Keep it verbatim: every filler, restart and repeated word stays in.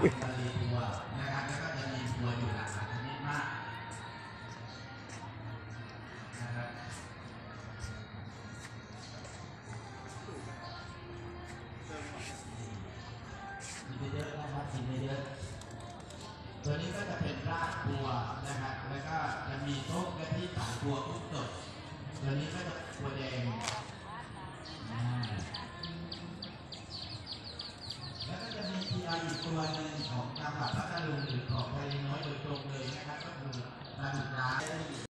เป็นทะเลบัวนะครับแล้วก็จะมีบัวอยู่หลากหลายชนิดมากนะครับกินเยอะๆนะครับกินเยอะๆตัวนี้ก็จะเป็นรากบัวนะครับแล้วก็จะมีโต๊ะกะทิสายบัวทุกสดตัวนี้ก็จะบัวแดงแล้วก็จะมีทีอาอีกตัวหนึ่งของจังหวัดพัทลุงหรือของทะเลน้อยโดยตรงเลยนะครับก็คือปลาดุกร้าย